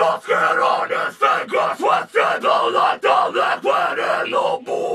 skin on his fingers, twisted the light, the liquid in the moon.